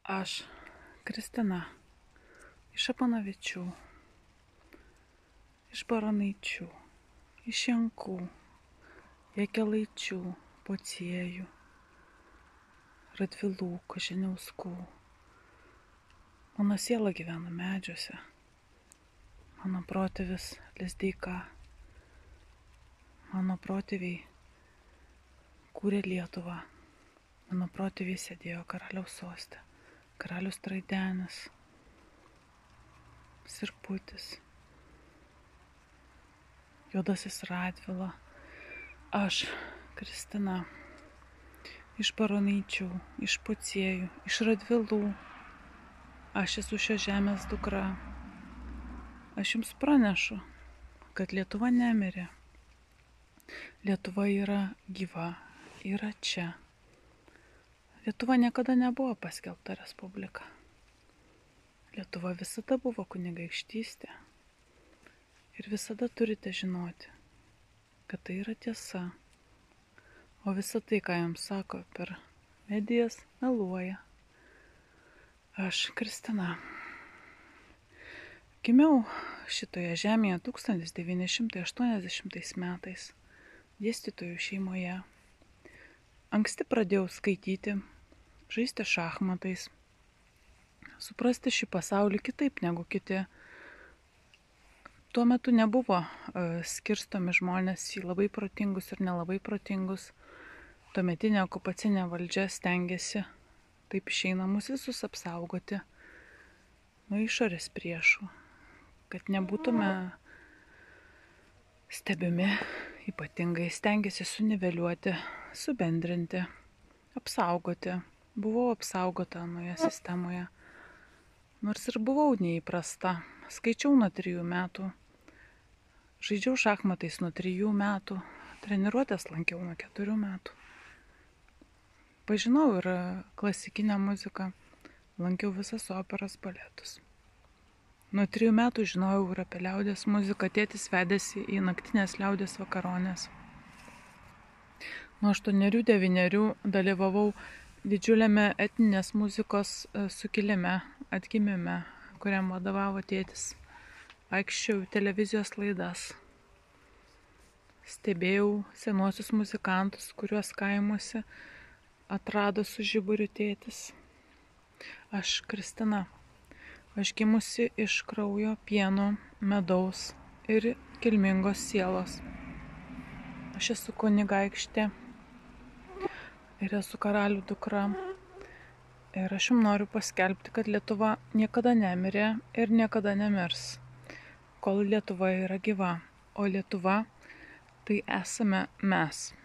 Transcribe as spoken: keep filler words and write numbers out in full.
Aš, Kristina, iš Apanavičių, iš Baranaičių, iš Jankų, Jakelaičių, Pociejų, Radvilų, Koženiauskų. Mano siela gyvena medžiuose. Mano protėvis Lizdeika. Mano protėviai kūrė Lietuvą. Mano protėviai sėdėjo karaliaus soste. Karalius Traidenis, Sirputis, Juodasis Radvila. Aš, Kristina, iš Baranaičių, iš Pociejų, iš Radvilų. Aš esu šios žemės dukra. Aš jums pranešu, kad Lietuva nemirė. Lietuva yra gyva, yra čia. Lietuva niekada nebuvo paskelbta respublika. Lietuva visada buvo kunigaikštystė. Ir visada turite žinoti, kad tai yra tiesa. O visa tai, ką jums sako per medijas, meluoja. Aš, Kristina, gimiau šitoje žemėje tūkstantis devyni šimtai aštuoniasdešimtais metais dėstytojų šeimoje. Anksti pradėjau skaityti, žaisti šachmatais, suprasti šį pasaulį kitaip negu kiti. Tuo metu nebuvo uh, skirstomi žmonės į labai protingus ir nelabai protingus. Tuometinė okupacinė valdžia stengiasi taip išeina mus visus apsaugoti nuo išorės priešų, kad nebūtume stebimi, ypatingai stengiasi suniveliuoti, subendrinti, apsaugoti. Buvau apsaugota nuoje sistemoje, nors ir buvau neįprasta. Skaičiau nuo trijų metų, žaidžiau šachmatais nuo trijų metų, treniruotės lankiau nuo keturių metų. Pažinau ir klasikinę muziką, lankiau visas operas, baletus. Nuo trijų metų žinojau ir apie liaudės muziką, tėtis vedėsi į naktinės liaudės vakaronės. Nuo aštuonerių devynerių dalyvavau didžiuliame etninės muzikos sukilime, atgimime, kuriam vadovavo tėtis. Vaikščiojau televizijos laidas. Stebėjau senuosius muzikantus, kuriuos kaimuose atrado su žiburiu tėtis. Aš, Kristina, aš gimusi iš kraujo, pieno, medaus ir kilmingos sielos. Aš esu kunigaikštė ir esu karalių dukra. Ir aš jums noriu paskelbti, kad Lietuva niekada nemirė ir niekada nemirs, kol Lietuva yra gyva. O Lietuva tai esame mes.